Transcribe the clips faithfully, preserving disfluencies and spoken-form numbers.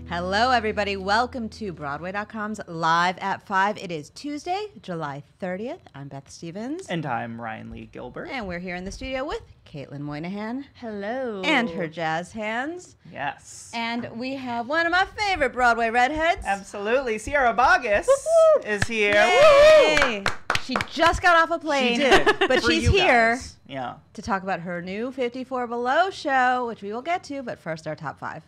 Hello, everybody. Welcome to Broadway dot com's Live at five. It is Tuesday, July thirtieth. I'm Beth Stevens. And I'm Ryan Lee Gilbert. And we're here in the studio with Caitlin Moynihan. Hello. And her jazz hands. Yes. And we have one of my favorite Broadway redheads. Absolutely. Sierra Boggess is here. Yay! She just got off a plane. She did. But For she's you here guys. Yeah. to talk about her new fifty-four Below show, which we will get to. But first, our top five.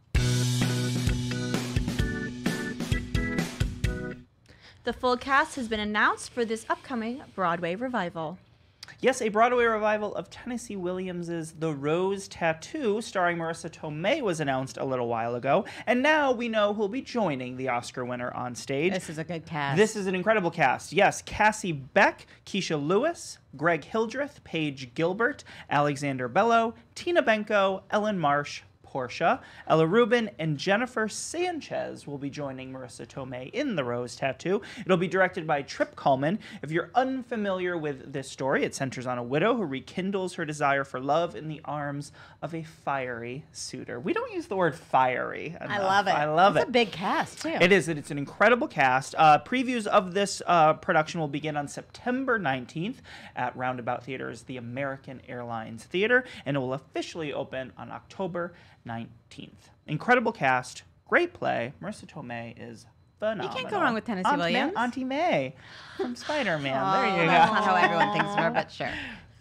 The full cast has been announced for this upcoming Broadway revival. Yes, a Broadway revival of Tennessee Williams's The Rose Tattoo, starring Marissa Tomei, was announced a little while ago. And now we know who'll be joining the Oscar winner on stage. This is a good cast. This is an incredible cast. Yes, Cassie Beck, Keisha Lewis, Greg Hildreth, Paige Gilbert, Alexander Bello, Tina Benko, Ellen Marsh, Portia, Ella Rubin, and Jennifer Sanchez will be joining Marissa Tomei in The Rose Tattoo. It'll be directed by Trip Cullman. If you're unfamiliar with this story, it centers on a widow who rekindles her desire for love in the arms of a fiery suitor. We don't use the word fiery enough. I love it. I love it's it. It's a big cast, too. It is. It's an incredible cast. Uh, previews of this uh, production will begin on September nineteenth at Roundabout Theater's The American Airlines Theater, and it will officially open on October nineteenth. Incredible cast, great play. Marissa Tomei is phenomenal. You can't go wrong with Tennessee Aunt Williams. May, Auntie May from Spider-Man. Oh, there you that's go. not how everyone thinks of her, but sure.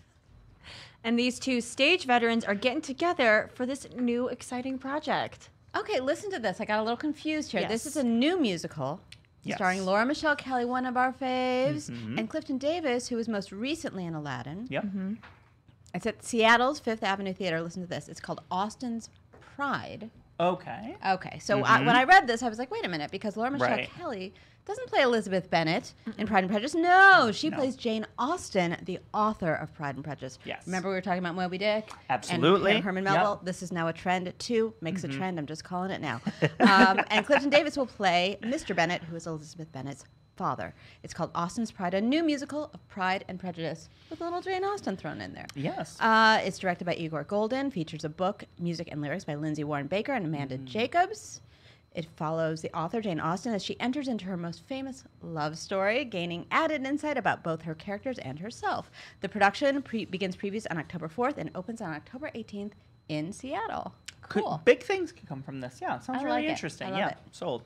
And these two stage veterans are getting together for this new exciting project. Okay, listen to this. I got a little confused here. Yes. This is a new musical Yes. starring Laura Michelle Kelly, one of our faves, Mhm. and Clifton Davis, who was most recently in Aladdin. Yep. Mm-hmm. It's at Seattle's Fifth Avenue Theater. Listen to this. It's called Austin's Pride. Okay. Okay, so I, Mhm. when I read this, I was like, wait a minute, because Laura Michelle Right. Kelly doesn't play Elizabeth Bennet in Pride and Prejudice. No, she No. plays Jane Austen, the author of Pride and Prejudice. Yes. Remember we were talking about Moby Dick? Absolutely. And Herman Yep. Melville. This is now a trend, too. Makes Mhm. a trend. I'm just calling it now. um, and Clifton Davis will play Mister Bennet, who is Elizabeth Bennet's father. It's called Austin's Pride, a new musical of Pride and Prejudice with a little Jane Austen thrown in there. Yes. Uh, it's directed by Igor Golden, features a book, music, and lyrics by Lindsay Warren Baker and Amanda Mm. Jacobs. It follows the author, Jane Austen, as she enters into her most famous love story, gaining added insight about both her characters and herself. The production pre- begins previews on October fourth and opens on October eighteenth in Seattle. Could- Cool. big things could come from this. Yeah, it sounds I really like it. interesting. I love yeah, it. sold.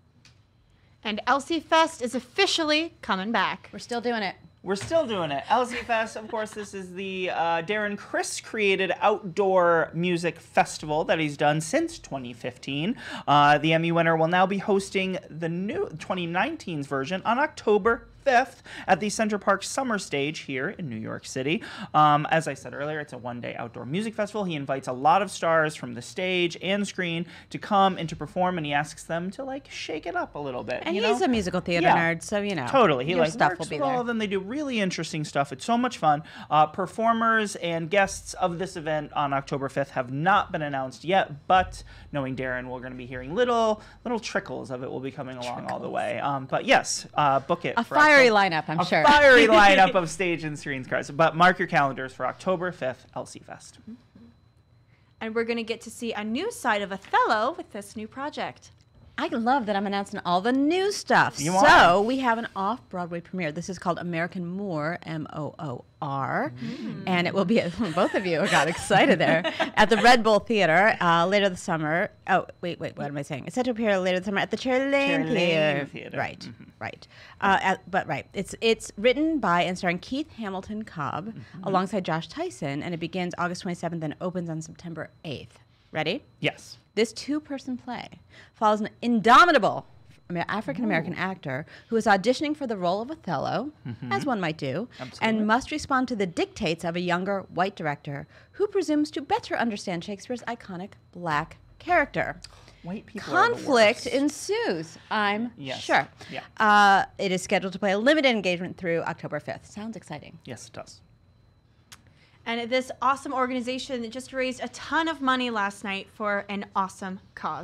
And Elsie Fest is officially coming back. We're still doing it. We're still doing it. Elsie Fest, of course, this is the uh, Darren Criss created outdoor music festival that he's done since twenty fifteen. Uh, the Emmy winner will now be hosting the new twenty nineteen's version on October fifth at the Center Park Summer Stage here in New York City. Um, as I said earlier, it's a one-day outdoor music festival. He invites a lot of stars from the stage and screen to come and to perform, and he asks them to, like, shake it up a little bit. And you he's know? a musical theater Yeah. nerd, so, you know. Totally. He your like stuff works will be with all there. of them. They do really interesting stuff. It's so much fun. Uh, performers and guests of this event on October fifth have not been announced yet, but knowing Darren, we're going to be hearing little little trickles of it will be coming along all the way. Um, but yes, uh, book it. A for fiery October- lineup, I'm a sure. fiery lineup of stage and screen cars. But mark your calendars for October fifth, Elsie Fest. And we're going to get to see a new side of Othello with this new project. I love that I'm announcing all the new stuff. You so are. we have an off-Broadway premiere. This is called American Moor, M O O R, and it will be at, both of you got excited there at the Red Bull Theater uh, later this summer. Oh, wait, wait, what am I saying? It's set to appear later this summer at the Cherry Lane Cherry Lane Theater. Theater. Right, Mhm. right. Uh, at, but right, it's it's written by and starring Keith Hamilton Cobb Mm-hmm. alongside Josh Tyson, and it begins August twenty-seventh and opens on September eighth. Ready? Yes. This two-person play follows an indomitable Amer- African-American actor who is auditioning for the role of Othello, as one might do, Absolutely. and must respond to the dictates of a younger white director who presumes to better understand Shakespeare's iconic black character. White people are the Conflict worst. ensues, I'm Yes. sure. Yeah. Uh, it is scheduled to play a limited engagement through October fifth. Sounds exciting. Yes, it does. And this awesome organization that just raised a ton of money last night for an awesome cause.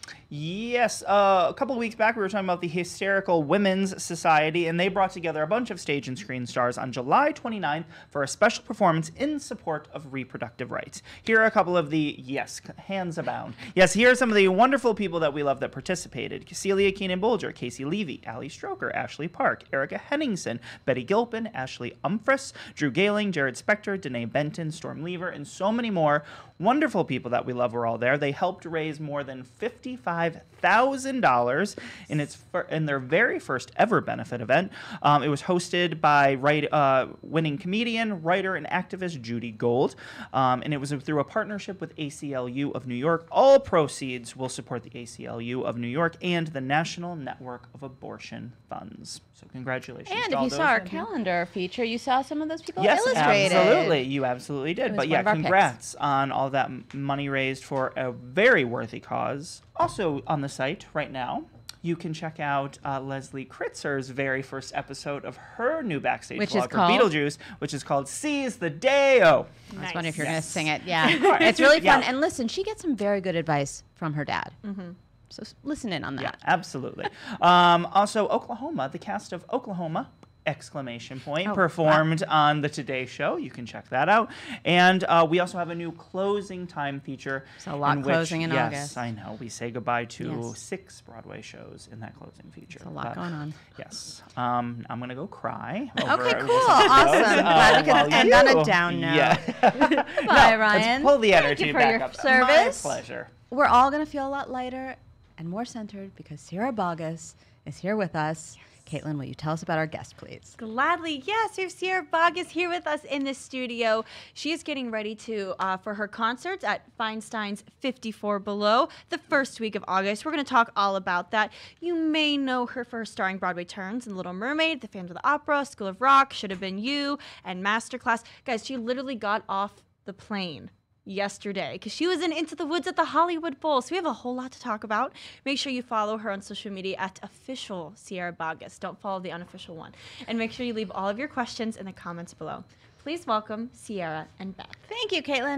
Yes, uh, a couple of weeks back we were talking about the Hysterical Women's Society, and they brought together a bunch of stage and screen stars on July twenty-ninth for a special performance in support of reproductive rights. Here are a couple of the, yes, hands abound. Yes, here are some of the wonderful people that we love that participated. Celia Keenan-Bolger, Casey Levy, Ali Stroker, Ashley Park, Erica Henningsen, Betty Gilpin, Ashley Umfress, Drew Galing, Jared Spector, Danae Benton, Storm Lever, and so many more. Wonderful people that we love were all there. They helped raise more than fifty-five thousand dollars in its fir- in their very first ever benefit event. Um, it was hosted by write, uh, winning comedian, writer, and activist Judy Gold, um, and it was through a partnership with A C L U of New York. All proceeds will support the A C L U of New York and the National Network of Abortion Funds. So congratulations. And to if all you those saw our that- calendar feature, you saw some of those people Yes, illustrated. absolutely. You absolutely It did. was But one yeah, of our picks. congrats on all that m- money raised for a very worthy cause. Also on the site right now, you can check out uh, Leslie Kritzer's very first episode of her new backstage Which vlog is for called? Beetlejuice, which is called Seize the Day-O. I was wondering if you're going Yes. to sing it. Yeah. course. It's really fun. Yeah. And listen, she gets some very good advice from her dad. Mm-hmm. So s- listen in on that. Yeah, absolutely. um, also, Oklahoma, the cast of Oklahoma, exclamation point, Oh, performed on the Today Show. You can check that out. And uh, we also have a new closing time feature. So a lot in closing which, in yes, August. I know. We say goodbye to Yes. six Broadway shows in that closing feature. There's a lot But, going on. Yes. Um, I'm going to go cry. Okay, over cool. listening to Awesome. those, Glad we could while end you- on a down note. Yeah. Bye, No, Ryan. Let's pull the Thank energy you for back your up. service. My pleasure. We're all going to feel a lot lighter and more centered because Sierra Bogus is here with us. Caitlin, will you tell us about our guest, please? Gladly, yes. We have Sierra Bogus here with us in the studio. She is getting ready to uh, for her concerts at Feinstein's fifty-four Below the first week of August. We're going to talk all about that. You may know her for starring Broadway turns in Little Mermaid, The Phantom of the Opera, School of Rock, Should Have Been You, and Masterclass. Guys, she literally got off the plane yesterday because she was in Into the Woods at the Hollywood Bowl. So we have a whole lot to talk about. Make sure you follow her on social media at official Sierra Bogus. Don't follow the unofficial one. And make sure you leave all of your questions in the comments below. Please welcome Sierra and Beth. Thank you, Caitlin.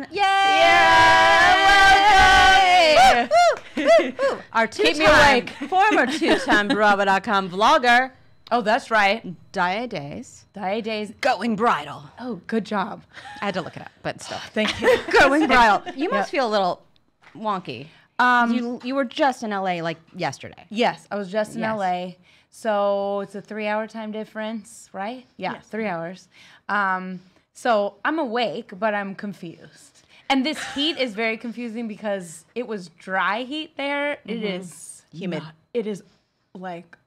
Yay! Yay! Our Keep me two-time, awake. former two-time Bravo dot com vlogger, Oh, that's right. Dia Days, Diet days. Going Bridal. Oh, good job. I had to look it up, but still. Thank you. Going Bridal. You must feel a little wonky. Um, You you were just in L A like yesterday. yes, I was just in Yes. L A, so it's a three-hour time difference, right? Yeah, Yes. three hours. Um, so I'm awake, but I'm confused. And this heat is very confusing because it was dry heat there. It is Humid. not- it is like,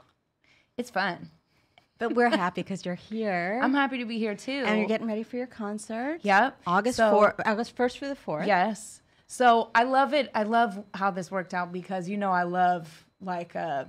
it's fun. But we're happy because you're here. I'm happy to be here too. and you're getting ready for your concert. Yep. August So- fourth, August first through the fourth. Yes. So I love it. I love how this worked out because, you know, I love like uh,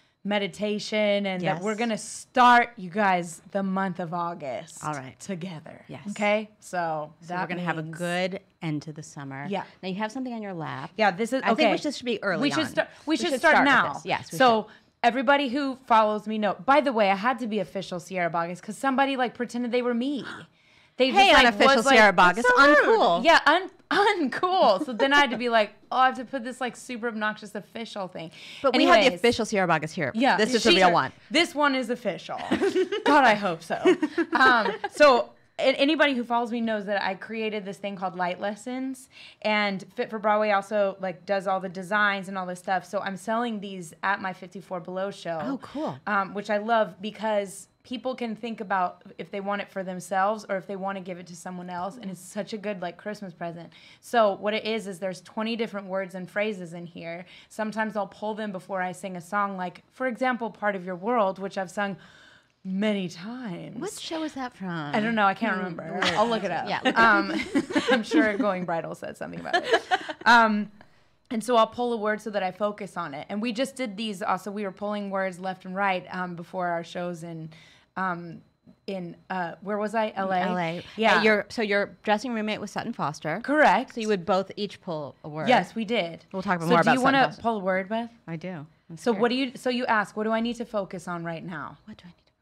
meditation and Yes. that we're going to start, you guys, the month of August. All right. Together. Yes. Okay. So, So that we're gonna have a means- good end to the summer. Yeah. Now you have something on your lap. Yeah, this is I okay. think we should, should be early We should on. start. We, We should, should start, start with now. this. Yes, we So everybody who follows me know. By the way, I had to be official Sierra Bogus because somebody like pretended they were me. They Hey, just, like, unofficial was, like, Sierra Bogus, "That's so rude." uncool. Yeah, un- uncool. So then I had to be like, oh, I have to put this like super obnoxious official thing. But we have the Anyways, official Sierra Bogus here. Yeah, This is the she- real one. This one is official. God, I hope so. Um, so a- anybody who follows me knows that I created this thing called Light Lessons, and Fit for Broadway also like does all the designs and all this stuff. So I'm selling these at my fifty-four Below show. Oh, cool. Um, which I love because people can think about if they want it for themselves or if they want to give it to someone else, and it's such a good like Christmas present. So what it is is there's twenty different words and phrases in here. Sometimes I'll pull them before I sing a song, like for example, Part of Your World, which I've sung many times. What show is that from? I don't know. I can't remember. I'll look it up. Yeah, look it Um, I'm sure Going Bridal said something about it. Um, and so I'll pull a word so that I focus on it. And we just did these. Also, we were pulling words left and right um, before our shows in, um, in uh, where was I? L A. L A. Yeah. Uh, your so your dressing roommate was Sutton Foster. Correct. So you would both each pull a word. Yes, we did. We'll talk so more about do you want Sutton to Foster. pull a word, Beth? I do. I'm So scared. what do you? So you ask, what do I need to focus on right now? What do I need to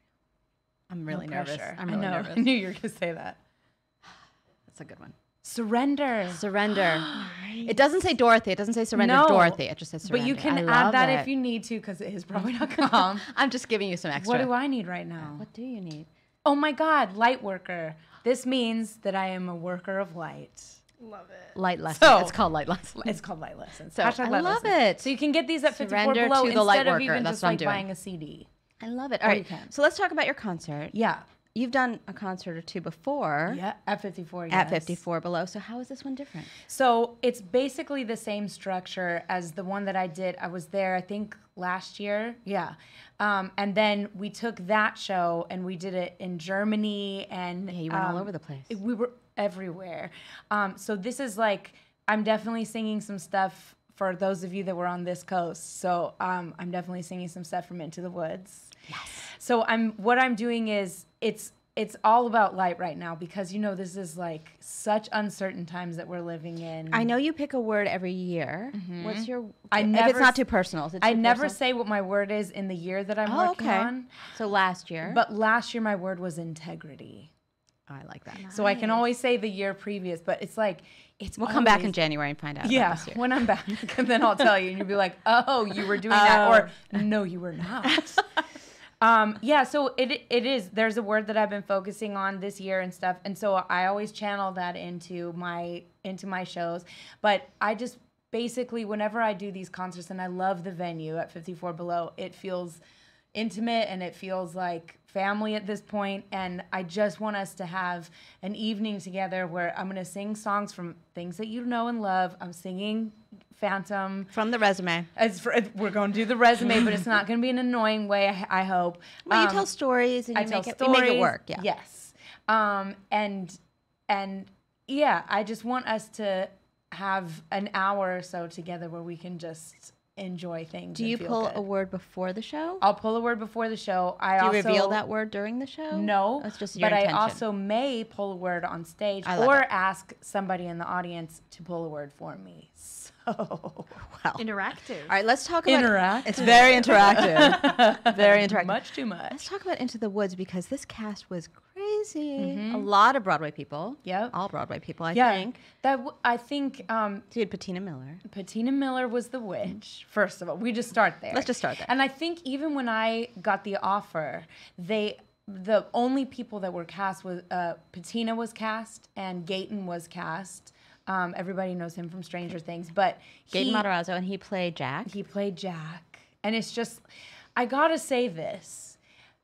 focus on? I'm really No nervous. pressure. I'm I really know. nervous. I knew you were gonna say that. That's a good one. Surrender. Surrender. It doesn't say Dorothy. It doesn't say surrender No. Dorothy. It just says surrender. But you can I add love that it. if you need to, because it is broadway dot com. I'm just giving you some extra. What do I need right now? What do you need? Oh my God, light worker. This means that I am a worker of light. Love it. Light lesson. So- it's called light lesson. It's called Light Lessons. So, Hashtag I Light love Lessons. it. So you can get these at fifty-four Surrender below to the instead light of worker. even That's just what I'm like doing. buying a C D. I love it. Or All you right. can. So let's talk about your concert. Yeah. You've done a concert or two before Yeah. At fifty-four. at yes. fifty-four below. So how is this one different? So it's basically the same structure as the one that I did. I was there, I think, last year. Yeah. Um, and then we took that show and we did it in Germany and Yeah, you went all um, over the place. it- we were everywhere. Um, so this is like, I'm definitely singing some stuff for those of you that were on this coast. So um, I'm definitely singing some stuff from Into the Woods. Yes. So I'm what I'm doing is it's it's all about light right now because you know this is like such uncertain times that we're living in. I know you pick a word every year. What's your? I if never it's not s- too personal. Is it I too never personal? say what my word is in the year that I'm Oh, working okay. on. So last year. But last year my word was integrity. I like that. So I can always say the year previous, but it's like it's We'll come back in always- January and find out. about Yeah, this year. when I'm back, and then I'll tell you, and you'll be like, "Oh, you were doing that," or Oh. "No, you were not." um, yeah, so it it is. There's a word that I've been focusing on this year and stuff, and so I always channel that into my into my shows. But I just basically, whenever I do these concerts, and I love the venue at fifty-four Below, it feels intimate and it feels like family at this point, and I just want us to have an evening together where I'm gonna sing songs from things that you know and love. I'm singing Phantom. From the resume. As for, we're going to do the resume, but it's not going to be an annoying way. I, I hope. Well, you Um, tell stories and I you tell make it, stories. you make it work. Yeah. Yes. Um, and and yeah, I just want us to have an hour or so together where we can just enjoy things. Do and you feel pull good. a word before the show? I'll pull a word before the show. I Do you also reveal that word during the show? No, That's just your but intention. I also may pull a word on stage I love or it. ask somebody in the audience to pull a word for me. So Well. Interactive. All right, let's talk about Interactive. It's very interactive. very interactive. much too Let's much. talk about Into the Woods because this cast was crazy. A lot of Broadway people. Yep. All Broadway people, I Yeah, think. that w- I think um, So you had Patina Miller. Patina Miller was the witch. First of all, we just start there. Let's just start there. And I think even when I got the offer, they the only people that were cast was uh, Patina was cast and Gaten was cast. Um, everybody knows him from Stranger Things, but Gaten he, Matarazzo, and he played Jack. he played Jack. And it's just, I gotta say this.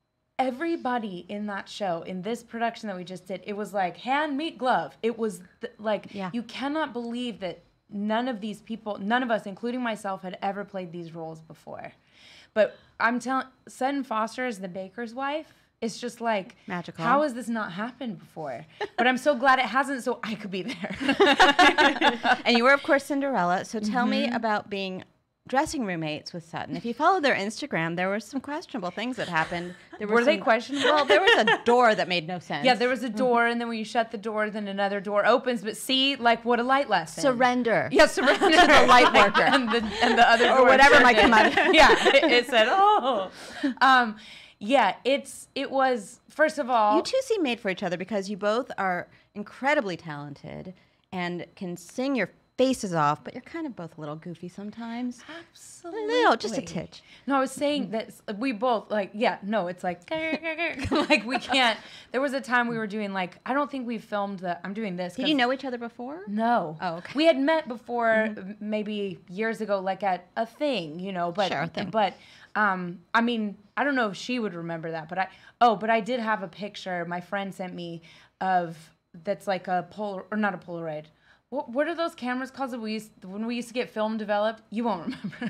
Everybody in that show, in this production that we just did, it was like hand, meat, glove. It was th- like, Yeah. you cannot believe that none of these people, none of us, including myself, had ever played these roles before. But I'm telling, Sutton Foster as the baker's wife, it's just like, Magical. how has this not happened before? But I'm so glad it hasn't, so I could be there. And you were, of course, Cinderella. So tell Mm-hmm. me about being dressing roommates with Sutton. If you followed their Instagram, there were some questionable things that happened. There Were they some- questionable? Well, there was a door that made no sense. Yeah, there was a door, and then when you shut the door, then another door opens. But see, like, what a light lesson. Surrender. Yeah, surrender to the light worker. and the and the other Or door whatever turned might come in. out of it. Yeah, it, it said, oh, um, yeah. It's it was first of all. You two seem made for each other because you both are incredibly talented and can sing your faces off, but you're kind of both a little goofy sometimes. Absolutely. A little, just a titch. No, I was saying that s- we both like yeah. No, it's like like we can't. There was a time we were doing like I don't think we filmed the. I'm doing this. Did 'cause- you know each other before? No. Oh, okay. We had met before, m- maybe years ago, like at a thing, you know. But Sure, a thing. but um, I mean, I don't know if she would remember that, but I oh, but I did have a picture my friend sent me of that's like a pol or not a Polaroid. What what are those cameras called that we used when we used to get film developed? You won't remember.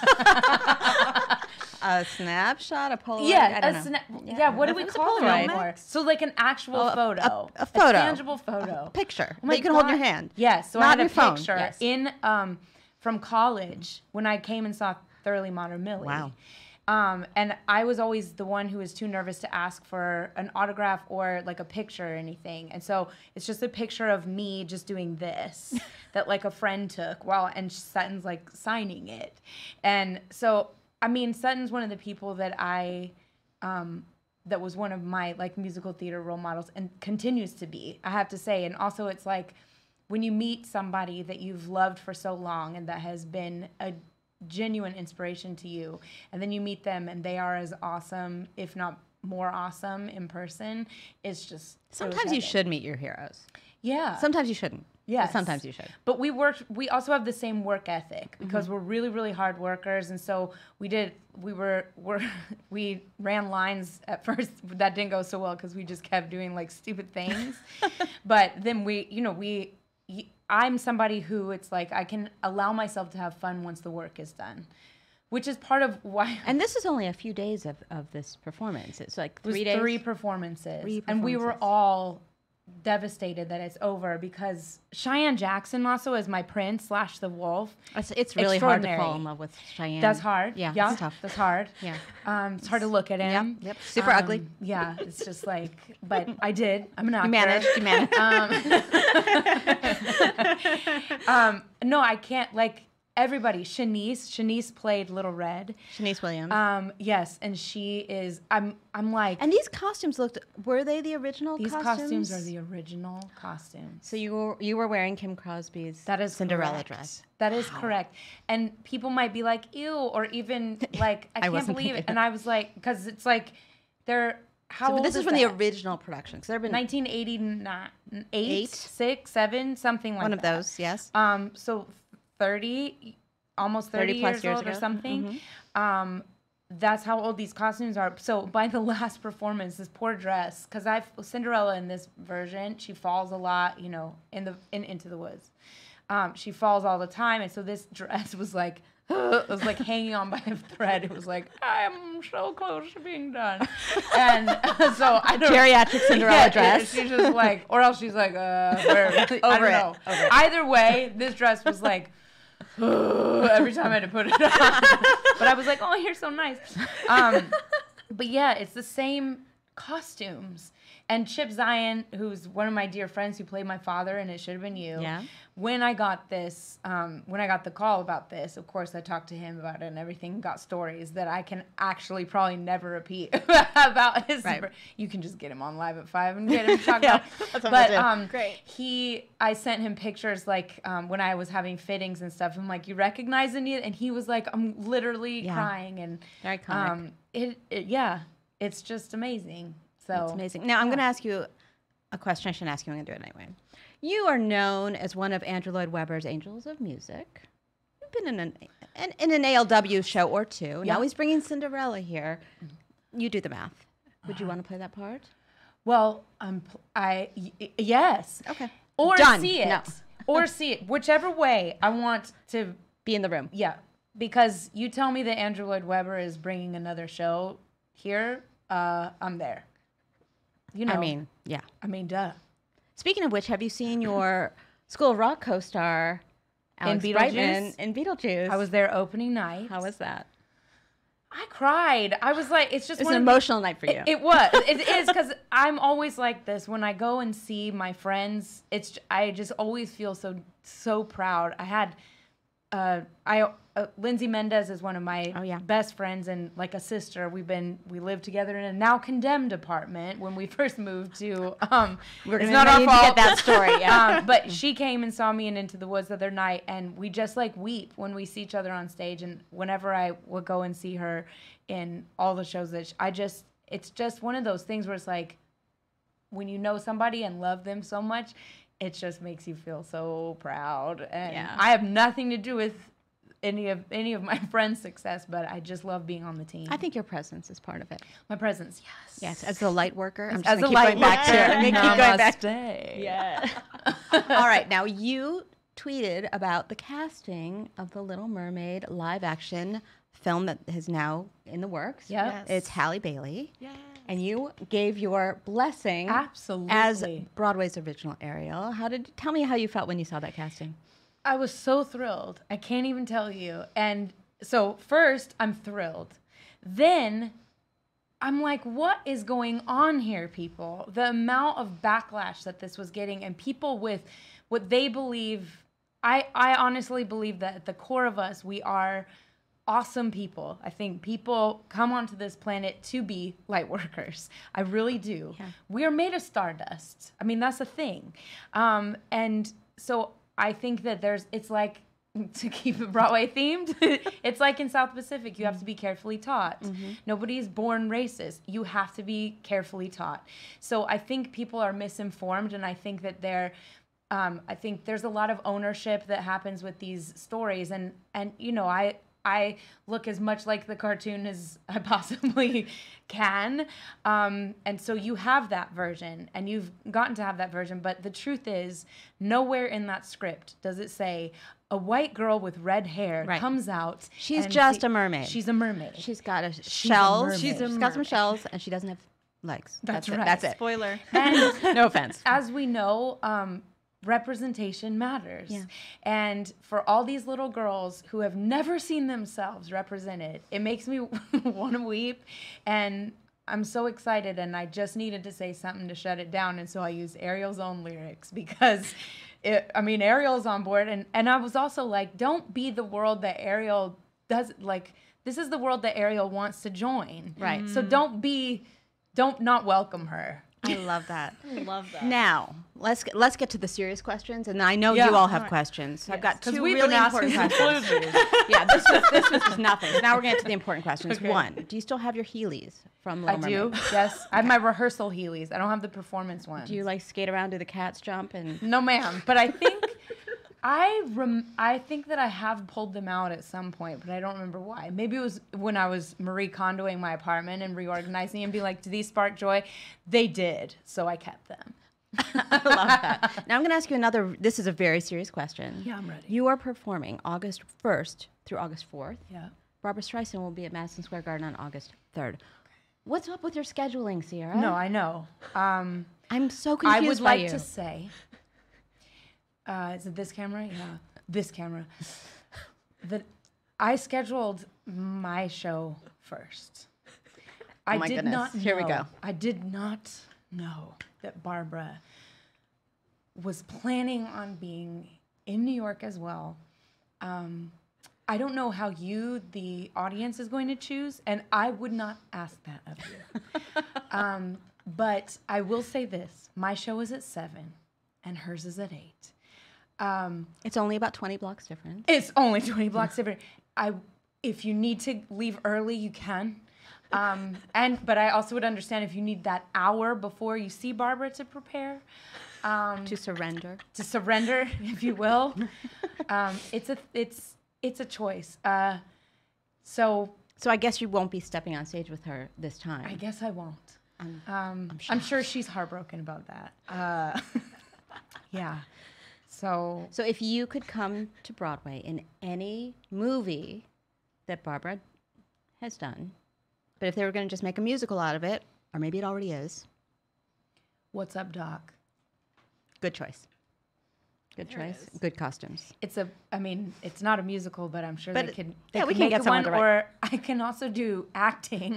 A snapshot, a Polaroid? Yeah, I don't a know. sna- yeah, what do we What's a call it Polaroid? anymore? So like an actual Oh, a- photo, a- a photo. tangible photo, A picture Oh my that you can hold in your God. hand. Yes, so Not I had your a phone, picture yes. in um from college when I came and saw Thoroughly Modern Millie. Wow. Um, and I was always the one who was too nervous to ask for an autograph or like a picture or anything. And so it's just a picture of me just doing this that like a friend took while and Sutton's like signing it. And so I mean Sutton's one of the people that I um that was one of my like musical theater role models and continues to be, I have to say. And also it's like when you meet somebody that you've loved for so long and that has been a genuine inspiration to you, and then you meet them and they are as awesome, if not more awesome in person, it's just so Sometimes you exciting. should meet your heroes. Yeah. Sometimes you shouldn't. but Yes. sometimes you should. But we worked, we also have the same work ethic because Mm-hmm. we're really, really hard workers. And so we did, we were, were we ran lines at first that didn't go so well because we just kept doing like stupid things. But then we, you know, we, y- I'm somebody who it's like I can allow myself to have fun once the work is done, which is part of why. And this is only a few days of, of this performance. It's like It was three days. three performances. Three And we were performances. all devastated that it's over because Cheyenne Jackson also is my prince slash the wolf. It's, it's really hard to fall Extraordinary. in love with Cheyenne. That's hard. Yeah, yeah it's tough. That's hard. Yeah. Um, it's hard to look at him. Yep. Super Um, ugly. Yeah, it's just like, but I did. I'm an actor. You managed. You managed. Um, um, no, I can't. Like everybody, Shanice. Shanice played Little Red. Shanice Williams. Um, yes, and she is. I'm. I'm like. and these costumes looked. Were they the original these costumes? costumes are the original costumes. So you were you were wearing Kim Crosby's That is Cinderella correct. dress. That is correct. And people might be like, ew, or even like, I I can't wasn't believe it. thinking And I was like, because it's like, they're, how So, but old this is is from that? the original production. Because there have been nineteen eighty-nine, eight, Eight. six, seven, something like one of that. those. Yes. Um, so thirty, almost thirty, thirty plus years, years old ago. Mm-hmm. or something. Um, that's how old these costumes are. So by the last performance, this poor dress, because I've Cinderella in this version, she falls a lot, you know, in the in Into the Woods. Um, she falls all the time, and so this dress was like. It was like hanging on by a thread. It was like I'm so close to being done, and uh, so I don't Geriatric Cinderella yeah, dress. She's just like, or else she's like, uh, where? I don't Over it, know. over it. Either way, this dress was like, every time I had to put it on. But I was like, oh, you're so nice. Um, but yeah, it's the same costumes. And Chip Zion, who's one of my dear friends who played my father, and It Should Have Been You. Yeah. When I got this, um, when I got the call about this, of course I talked to him about it and everything. Got stories that I can actually probably never repeat about his. Right. You can just get him on Live at Five and get him to talk Yeah, about. that's what But we'll do. um, Great. he, I sent him pictures like um, when I was having fittings and stuff. I'm like, you recognize any? And he was like, I'm literally Yeah. crying and Very iconic. um, it, it, yeah, it's just amazing. So That's amazing. Now I'm going to ask you a question. I shouldn't ask you. I'm going to do it anyway. You are known as one of Andrew Lloyd Webber's Angels of Music. You've been in an in, in an A L W show or two. Yeah. Now he's bringing Cinderella here. You do the math. Would you want to play that part? Well, um, pl- I y- yes. Okay. Or Done. see it. No. Or see it. Whichever way I want to. Be in the room. Yeah, because you tell me that Andrew Lloyd Webber is bringing another show here. Uh, I'm there. You know. I mean, yeah. I mean, duh. Speaking of which, have you seen your School of Rock co-star Alex Beetlejuice? Brightman in Beetlejuice? I was there opening night. How was that? I cried. I was like, it's just It's one an of the- emotional night for you. It, it was. It is because I'm always like this when I go and see my friends. It's I just always feel so so proud. I had, uh, I uh, Lindsay Mendez is one of my Oh, yeah. best friends and like a sister. We've been we lived together in a now condemned apartment when we first moved to. Um, We're it's gonna not our need fault. to get that story. Yeah. um, but she came and saw me in Into the Woods the other night, and we just like weep when we see each other on stage. And whenever I would go and see her in all the shows that sh I just, it's just one of those things where it's like, when you know somebody and love them so much, it just makes you feel so proud. And Yeah. I have nothing to do with any of any of my friends' success, but I just love being on the team. I think your presence is part of it. my presence, yes, Yes, as the light worker. I'm just as gonna a keep light going back to it. I'm gonna keep going back. Namaste. Yeah. All right. Now you tweeted about the casting of the Little Mermaid live action film that is now in the works. Yep. Yes. It's Halle Bailey. Yeah. And you gave your blessing Absolutely. as Broadway's original Ariel. How did tell me how you felt when you saw that casting? I was so thrilled. I can't even tell you. And so first, I'm thrilled. Then I'm like, what is going on here, people? The amount of backlash that this was getting and people with what they believe. I, I honestly believe that at the core of us, we are awesome people. I think people come onto this planet to be light workers. I really do. Yeah. We are made of stardust. I mean, that's a thing. Um, and so I think that there's, it's like, to keep it Broadway themed, it's like in South Pacific, you have to be carefully taught. Mm-hmm. Nobody is born racist. You have to be carefully taught. So I think people are misinformed, and I think that they're, um, I think there's a lot of ownership that happens with these stories, and and you know, I I look as much like the cartoon as I possibly can, um, and so you have that version, and you've gotten to have that version. But the truth is, nowhere in that script does it say a white girl with red hair Right. comes out. She's and just see- a mermaid. She's a mermaid. She's got a a shells. mermaid. She's, She's a she's got some mermaid. shells, and she doesn't have legs. That's it. right. That's it. Spoiler. And No offense. as we know, um, representation matters. Yeah. And for all these little girls who have never seen themselves represented, it makes me want to weep. And I'm so excited, and I just needed to say something to shut it down, and so I used Ariel's own lyrics because, it, I mean, Ariel's on board, and, and I was also like, don't be the world that Ariel does, like, this is the world that Ariel wants to join. Right. So don't be, don't not welcome her. I love that. I love that. Now, let's get, let's get to the serious questions, and I know Yeah. you all have Alright. questions. So I've Yes, got 'cause two we've really been asking important some questions. yeah, this was this was just nothing. So now we're getting to the important questions. Okay. One, do you still have your Heelys from I Little do, Mermaid? yes. I have my rehearsal Heelys. I don't have the performance ones. Do you like skate around, do the cats jump, and No, ma'am. But I think I rem- I think that I have pulled them out at some point, but I don't remember why. Maybe it was when I was Marie Kondoing my apartment and reorganizing and be like, do these spark joy? They did, so I kept them. I love that. Now I'm going to ask you another. This is a very serious question. Yeah, I'm ready. You are performing August first through August fourth. Yeah. Barbara Streisand will be at Madison Square Garden on August third. What's up with your scheduling, Sierra? No, I know. Um, I'm so I confused would by like you. to say, uh, is it this camera? Yeah, this camera. That I scheduled my show first. I Oh my did goodness. not know. Here we go. I did not know that Barbara was planning on being in New York as well. Um, I don't know how you, the audience, is going to choose, and I would not ask that of you. um, but I will say this: my show is at seven, and hers is at eight. Um, It's only about twenty blocks different. it's only twenty blocks different. I, if you need to leave early, you can. Um, and but I also would understand if you need that hour before you see Barbara to prepare, um, To surrender. to surrender, if you will. Um, it's a it's it's a choice. Uh, so So I guess you won't be stepping on stage with her this time. I guess I won't. I'm- Um, I'm, sure she's heartbroken about that. Uh, yeah. So So if you could come to Broadway in any movie that Barbara has done, but if they were going to just make a musical out of it, or maybe it already is, what's up, Doc? good choice. Good There it choice. is. Good costumes. It's a. I mean, it's not a musical, but I'm sure But they it- could. They yeah, we could can make get it someone one, to write- or I can also do acting.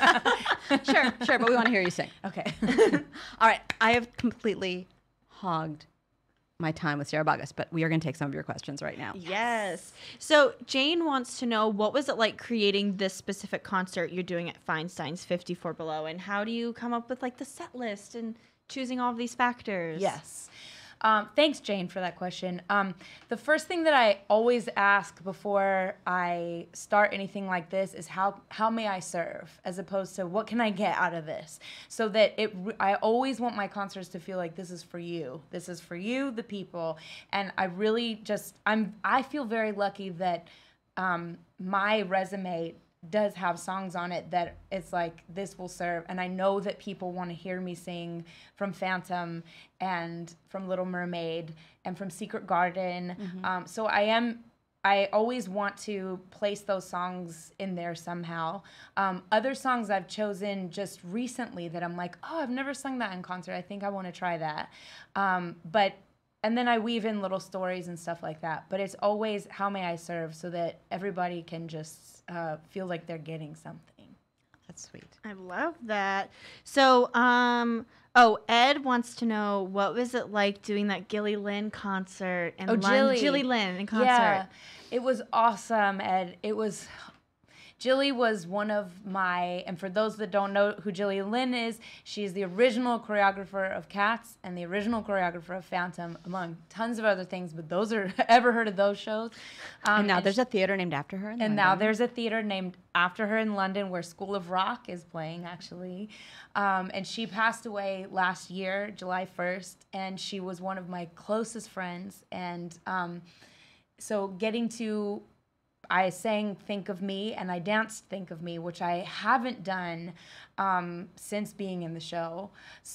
Sure, sure, but we want to hear you sing. Okay. All right, I have completely hogged my time with Sarah Bogus, but we are going to take some of your questions right now. Yes. So Jane wants to know, what was it like creating this specific concert you're doing at Feinstein's fifty-four Below, and how do you come up with like the set list and choosing all of these factors? Yes. Um, thanks, Jane, for that question. Um, the first thing that I always ask before I start anything like this is how how may I serve, as opposed to what can I get out of this, so that it. re- I always want my concerts to feel like this is for you. This is for you, the people, and I really just I'm I feel very lucky that um, my resume does have songs on it that it's like this will serve, and I know that people want to hear me sing from Phantom and from Little Mermaid and from Secret Garden. Um, so I am I always want to place those songs in there somehow. Um, other songs I've chosen just recently that I'm like, oh, I've never sung that in concert. I think I want to try that. Um, but and then I weave in little stories and stuff like that. But it's always how may I serve, so that everybody can just uh, feel like they're getting something. That's sweet. I love that. So, um, oh, Ed wants to know, what was it like doing that Gilly Lynn concert in Oh, Lon- Jilly. Jilly Lynn in concert? Yeah, it was awesome, Ed. It was. Jilly was one of my, and for those that don't know who Jillian Lynn is, she's the original choreographer of Cats and the original choreographer of Phantom, among tons of other things, but those are, ever heard of those shows? Um, And now and there's a theater named after her in and now London. there's a theater named after her in London where School of Rock is playing, actually. Um, and she passed away last year, July first, and she was one of my closest friends. And um, so getting to, I sang Think of Me and I danced Think of Me, which I haven't done um, since being in the show.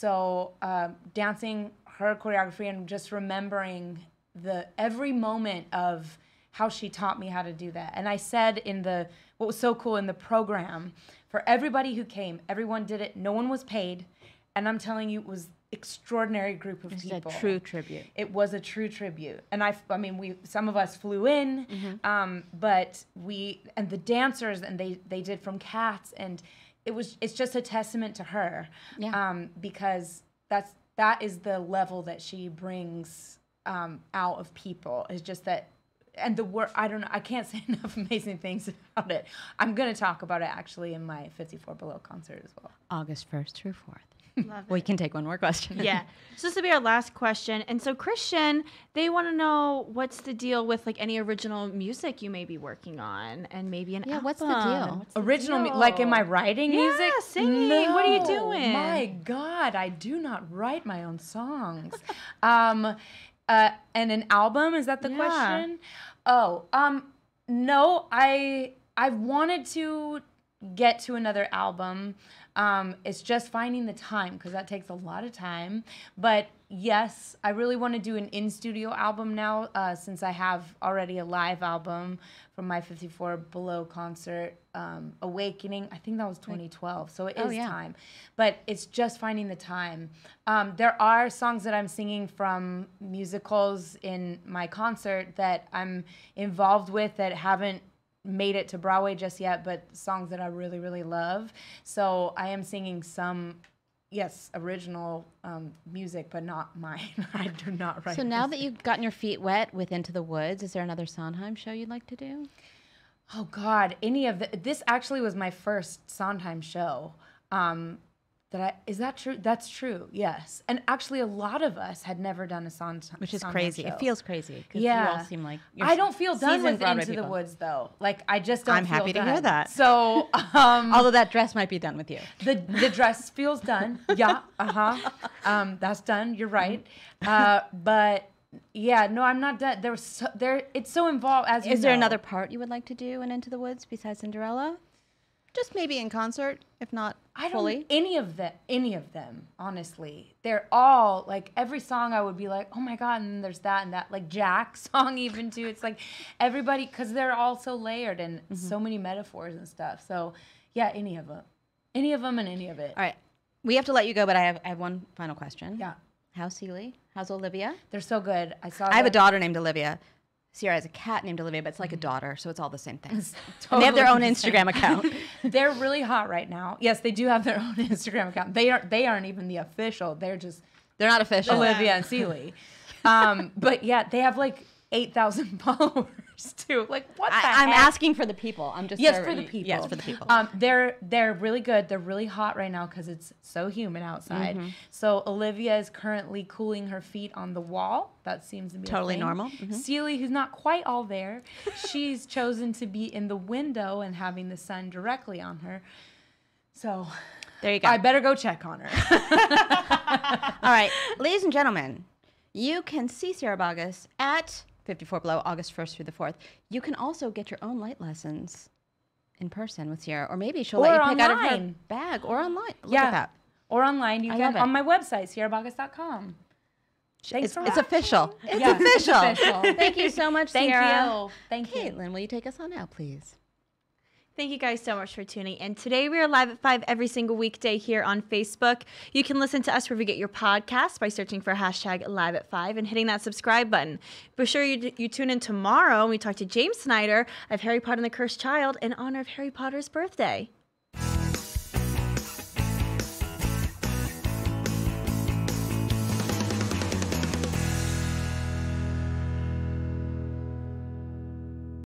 So uh, dancing her choreography and just remembering the every moment of how she taught me how to do that. And I said in the, what was so cool in the program, for everybody who came, everyone did it, no one was paid. And I'm telling you, it was extraordinary group of It's people. a true tribute. It was a true tribute. And I, I mean, we, some of us flew in, um, but we, and the dancers, and they, they did from Cats, and it was, it's just a testament to her. Yeah. Um, because that's, that is the level that she brings um, out of people, is just that, and the word, I don't know, I can't say enough amazing things about it. I'm going to talk about it actually in my fifty-four Below concert as well. August first through fourth. Love We can take one more question. Yeah. So this will be our last question. And so Christian, they want to know what's the deal with like any original music you may be working on and maybe an Yeah, album. what's the deal? What's the Original, mu- deal? like, am I writing Yeah, music? singing. What are you No. doing? My God, I do not write my own songs. um, uh, and an album, is that the Yeah. question? Oh, um, no, I I've wanted to get to another album. Um, it's just finding the time, because that takes a lot of time. But yes, I really want to do an in-studio album now, uh, since I have already a live album from my fifty-four Below concert, um, Awakening. I think that was twenty twelve, so it is Oh, yeah. time. But it's just finding the time. Um, there are songs that I'm singing from musicals in my concert that I'm involved with that haven't made it to Broadway just yet, but songs that I really, really love. So I am singing some, yes, original um, music, but not mine. I do not write So now that music. you've gotten your feet wet with Into the Woods, is there another Sondheim show you'd like to do? Oh God, any of the, this actually was my first Sondheim show. Um, that I, is that true? That's true, yes. And actually a lot of us had never done a Sondheim Which is Sondheim crazy. show. It feels crazy. 'Cause Yeah. You all seem like you're I don't feel done seasoned with Broadway Into the people. Woods though. Like I just don't I'm feel happy to hear done. that. So um, Although that dress might be done with you. The the dress feels done. Yeah, uh-huh. Um, that's done. You're right. Uh, but yeah, no, I'm not done. There was so, there it's so involved as you Is there know. another part you would like to do in Into the Woods besides Cinderella? Just maybe in concert, if not I don't fully. any of them any of them, honestly. They're all like every song I would be like, "Oh my god," and then there's that and that like Jack's song even too. It's like everybody cuz they're all so layered and Mm-hmm. so many metaphors and stuff. So, yeah, any of them. Any of them and any of it. All right. We have to let you go, but I have I have one final question. Yeah. How's Celie? How's Olivia? They're so good. I saw I have a the- daughter named Olivia. Sierra has a cat named Olivia, but it's like a daughter, so it's all the same thing. And totally they have their own the same. Instagram account. They're really hot right now. Yes, they do have their own Instagram account. They aren't. They aren't even the official. They're just They're not official. Olivia and Celie. Um, but yeah, they have like eight thousand followers too. Like what? The I, I'm heck? asking for the people. I'm just Yes, serving- for the people. Yes, for the people. Um, they're they're really good. They're really hot right now because it's so humid outside. Mm-hmm. So Olivia is currently cooling her feet on the wall. That seems to be a Totally thing. normal. Mhm. Celie, who's not quite all there, she's chosen to be in the window and having the sun directly on her. So there you go. I better go check on her. All right, ladies and gentlemen, you can see Sierra Boggess at fifty-four Below, August first through the fourth. You can also get your own light lessons in person with Sierra, or maybe she'll let Or you pick out of her online. bag or online. Look Yeah. at that. Or online, you I can love it. on my website, sierra boggess dot com. Thanks It's, for it's watching. official. It's Yeah, it's official. official. Thank you so much, Thank Sierra. you. Thank you. Caitlin, will you take us on out, please? Thank you guys so much for tuning in. Today we are live at five every single weekday here on Facebook. You can listen to us wherever you get your podcasts by searching for hashtag live at five and hitting that subscribe button. Be sure you, you tune in tomorrow when we talk to James Snyder of Harry Potter and the Cursed Child in honor of Harry Potter's birthday.